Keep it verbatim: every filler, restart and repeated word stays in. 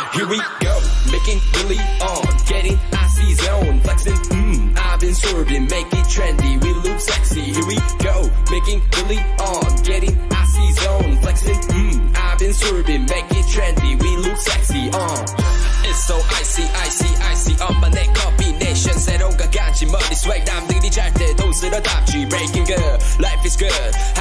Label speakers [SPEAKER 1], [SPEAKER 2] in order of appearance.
[SPEAKER 1] Here we go, making really on, getting icy zone, flexing, mmm, I've been swerving, make it trendy, we look sexy. Here we go, making really on, getting icy zone, flexing, mmm, I've been swerving, make it trendy, we look sexy. Uh. It's so icy, icy, icy, 엄마 내 combination, 새로운 가간지 머리 swag, 남들이 잘 때 돈 쓸어 답지, breaking good, life is good.